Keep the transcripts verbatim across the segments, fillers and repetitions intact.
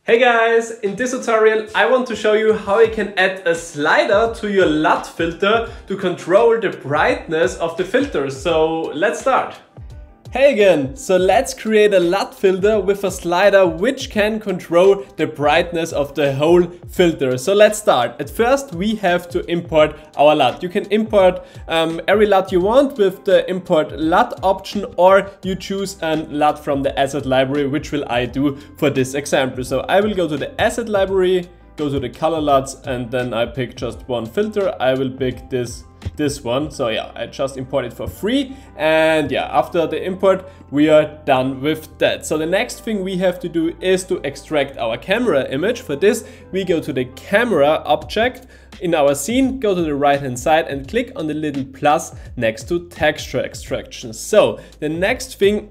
Hey guys, in this tutorial I want to show you how you can add a slider to your L U T filter to control the brightness of the filter. So let's start. Hey again, so let's create a L U T filter with a slider which can control the brightness of the whole filter. So let's start. At first we have to import our L U T. You can import um, every L U T you want with the import L U T option, or you choose an L U T from the asset library, which will I do for this example. So I will go to the asset library, go to the color L U Ts, and then I pick just one filter. I will pick this this one. So yeah, I just import it for free, and yeah, after the import we are done with that. So the next thing we have to do is to extract our camera image. For this we go to the camera object in our scene, go to the right hand side and click on the little plus next to texture extraction. So the next thing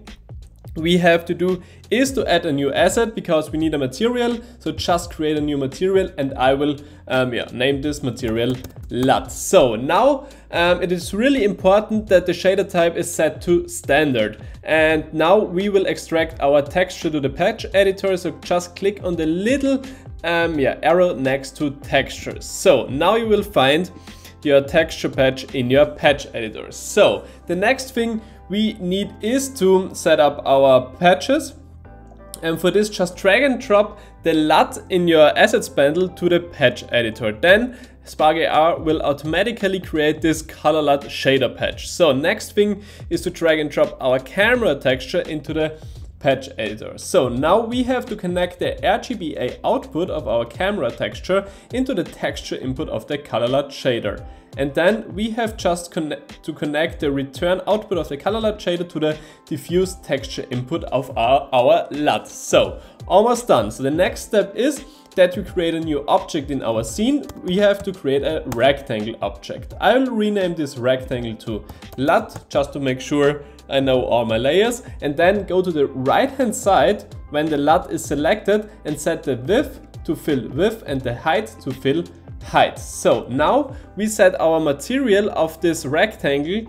we have to do is to add a new asset, because we need a material. So just create a new material, and I will um, yeah, name this material L U T. So now um, it is really important that the shader type is set to standard. And now we will extract our texture to the patch editor. So just click on the little um, yeah, arrow next to textures. So now you will find your texture patch in your patch editor. So the next thing we need is to set up our patches, and for this just drag and drop the L U T in your assets bundle to the patch editor. Then Spark A R will automatically create this color L U T shader patch. So next thing is to drag and drop our camera texture into the patch editor. So now we have to connect the R G B A output of our camera texture into the texture input of the color L U T shader. And then we have just connect to connect the return output of the color L U T shader to the diffuse texture input of our, our L U T. So almost done. So the next step is that we create a new object in our scene. We have to create a rectangle object. I will rename this rectangle to L U T just to make sure I know all my layers, and then go to the right hand side when the L U T is selected and set the width to fill width and the height to fill height. So now we set our material of this rectangle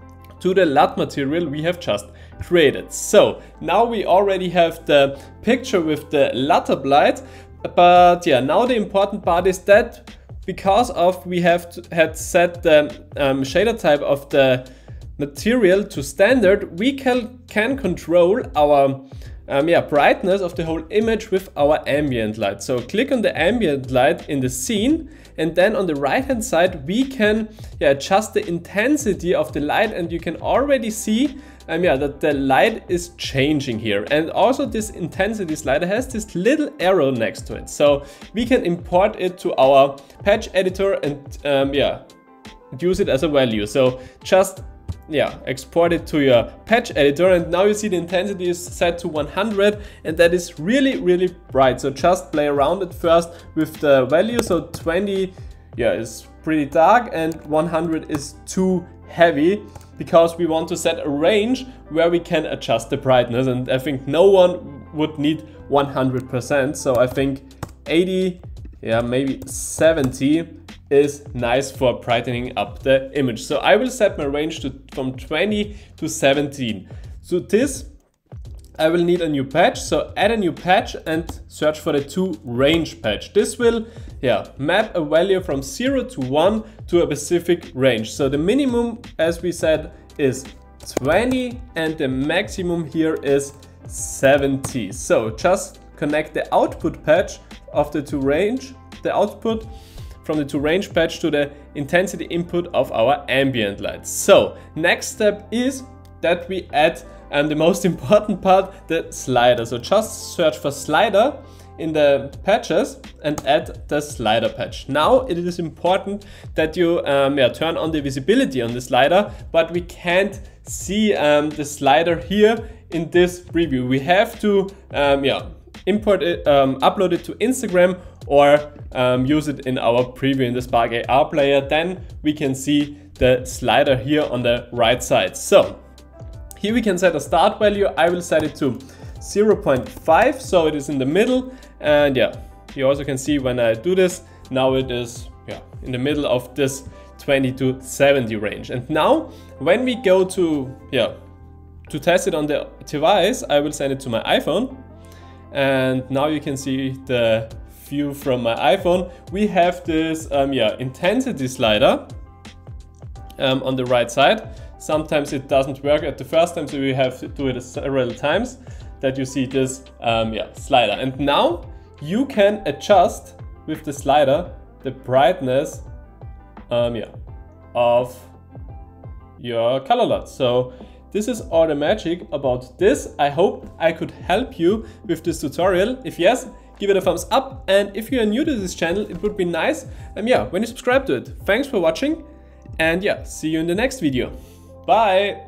to the L U T material we have just created. So now we already have the picture with the L U T applied, but yeah, now the important part is that because of we have to, had set the um, shader type of the material to standard, we can, can control our um, yeah, brightness of the whole image with our ambient light. So click on the ambient light in the scene, and then on the right hand side we can yeah, adjust the intensity of the light, and you can already see um, yeah, that the light is changing here. And also this intensity slider has this little arrow next to it. So we can import it to our patch editor and um, yeah, use it as a value. So just yeah, export it to your patch editor, and now you see the intensity is set to one hundred, and that is really really bright. So just play around at first with the value. So twenty yeah is pretty dark and one hundred is too heavy, because we want to set a range where we can adjust the brightness, and I think no one would need one hundred percent. So I think eighty, yeah, maybe seventy is nice for brightening up the image. So I will set my range to from twenty to seventeen. So this I will need a new patch. So add a new patch and search for the to range patch. This will yeah map a value from zero to one to a specific range. So the minimum, as we said, is twenty, and the maximum here is seventy. So just connect the output patch of the to range, the output from the to range patch to the intensity input of our ambient light. So next step is that we add um, the most important part, the slider. So just search for slider in the patches and add the slider patch. Now it is important that you um, yeah, turn on the visibility on the slider, but we can't see um, the slider here in this preview. We have to um, yeah, import it, um, upload it to Instagram, or um, use it in our preview in the Spark A R player. Then we can see the slider here on the right side. So here we can set a start value. I will set it to zero point five, so it is in the middle. And yeah, you also can see when I do this, now it is yeah, in the middle of this twenty to seventy range. And now when we go to yeah to test it on the device, I will send it to my iPhone. And now you can see the view from my iPhone. We have this um, yeah, intensity slider um, on the right side. Sometimes it doesn't work at the first time, so we have to do it several times that you see this um, yeah, slider. And now you can adjust with the slider the brightness um, yeah, of your color L U T. So this is all the magic about this. I hope I could help you with this tutorial. If yes, give it a thumbs up. And if you are new to this channel, it would be nice um, yeah, when you subscribe to it. Thanks for watching, and yeah, see you in the next video. Bye!